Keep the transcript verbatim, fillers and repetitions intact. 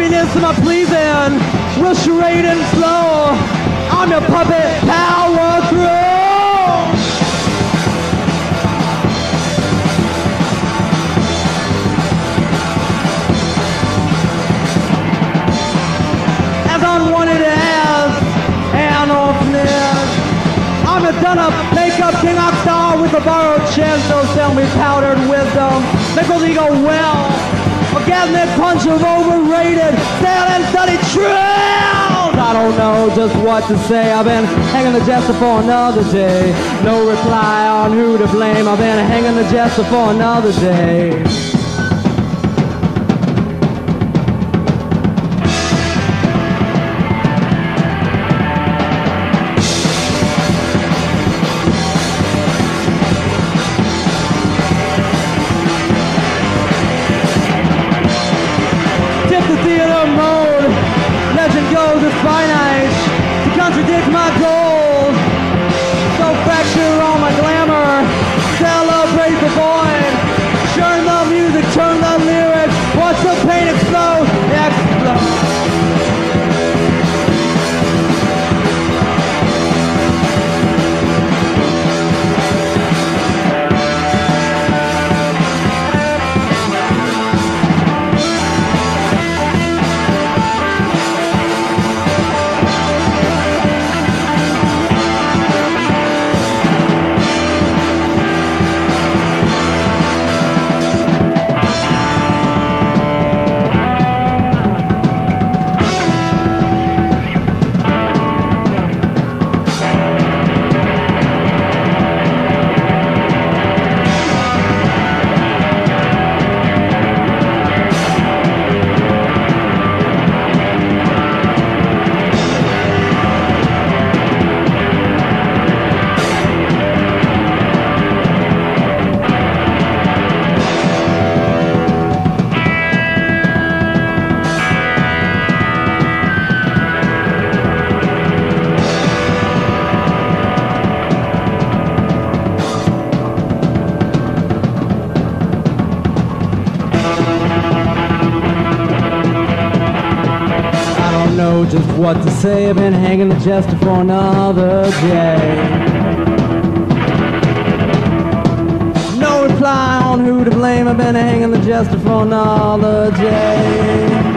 sweetness of my pleasing will charade and flow. I'm your puppet power through. As unwanted as an orphanage, I'm a done-up, make-up King Oxstar with a borrowed chance. They'll sell me powdered wisdom, make ego well. Again, that punch of overrated, stale and studied trails. I don't know just what to say. I've been hanging the jester for another day. No reply on who to blame. I've been hanging the jester for another day. Finite to contradict my goals. So fracture all my glamour, celebrate the void, churn the music, turn the lyrics, watch the pain explode, explode. Just what to say, I've been hanging the jester for another day. No reply on who to blame, I've been hanging the jester for another day.